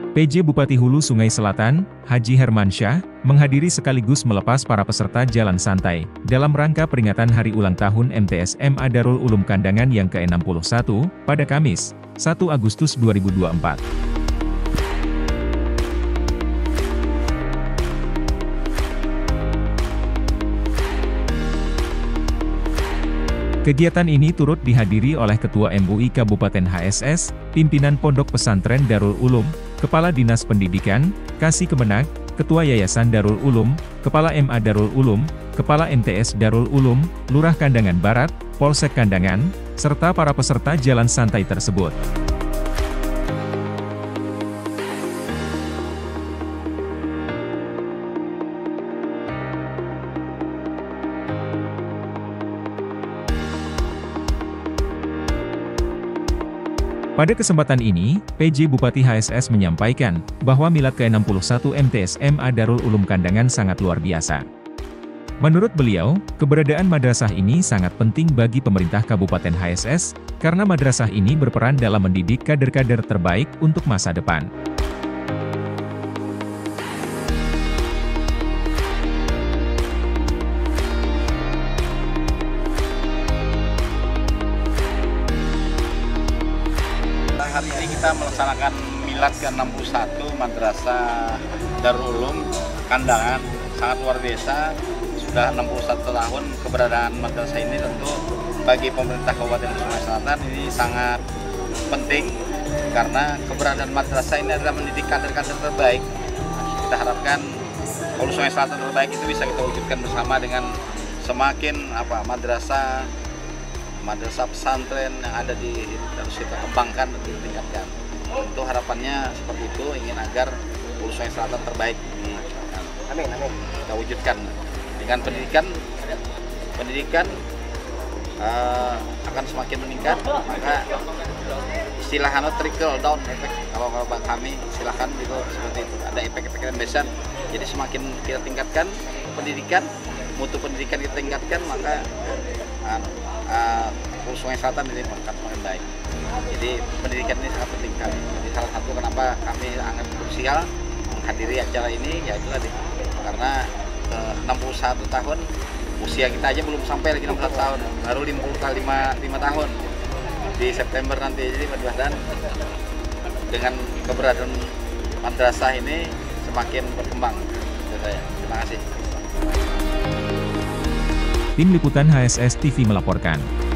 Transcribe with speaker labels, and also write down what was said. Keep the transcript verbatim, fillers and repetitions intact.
Speaker 1: P J Bupati Hulu Sungai Selatan, Haji Hermansyah, menghadiri sekaligus melepas para peserta jalan santai, dalam rangka peringatan Hari Ulang Tahun M T S M A Darul Ulum Kandangan yang ke enam puluh satu, pada Kamis, satu Agustus dua ribu dua puluh empat. Kegiatan ini turut dihadiri oleh Ketua M U I Kabupaten H S S, Pimpinan Pondok Pesantren Darul Ulum, Kepala Dinas Pendidikan, Kasih Kemenag, Ketua Yayasan Darul Ulum, Kepala M A Darul Ulum, Kepala M T S Darul Ulum, Lurah Kandangan Barat, Polsek Kandangan, serta para peserta jalan santai tersebut. Pada kesempatan ini, P J Bupati H S S menyampaikan, bahwa milad ke enam puluh satu M T S M A Darul Ulum Kandangan sangat luar biasa. Menurut beliau, keberadaan madrasah ini sangat penting bagi pemerintah Kabupaten H S S, karena madrasah ini berperan dalam mendidik kader-kader terbaik untuk masa depan.
Speaker 2: Hari ini kita melaksanakan milad ke enam puluh satu Madrasah Darul Ulum Kandangan. Sangat luar biasa, sudah enam puluh satu tahun keberadaan madrasah ini. Tentu bagi pemerintah Kabupaten Sungai Selatan ini sangat penting, karena keberadaan madrasah ini adalah mendidik kader-kader terbaik. Kita harapkan Hulu Sungai Selatan terbaik itu bisa kita wujudkan bersama dengan semakin apa madrasah madrasah pesantren yang ada di terus kita kembangkan dan ditingkatkan. Tentu harapannya seperti itu, ingin agar Hulu Sungai Selatan terbaik di amin, amin. Kita wujudkan dengan pendidikan pendidikan uh, akan semakin meningkat, maka istilahnya trickle down efek, kalau kalau kami silahkan gitu, seperti itu, ada efek-efek yang besar. Jadi semakin kita tingkatkan pendidikan, mutu pendidikan kita tingkatkan, maka uh, Uh, Hulu Sungai Selatan ini akan semakin baik. Jadi pendidikan ini sangat penting kali. Jadi salah satu kenapa kami sangat krusial menghadiri acara ini, yaitu tadi karena uh, enam puluh satu tahun usia kita aja belum sampai lagi enam puluh satu tahun, baru lima puluh kali lima tahun di September nanti. Jadi mudah-mudahan dengan keberadaan madrasah ini semakin berkembang. Terima kasih.
Speaker 1: Tim Liputan H S S T V melaporkan.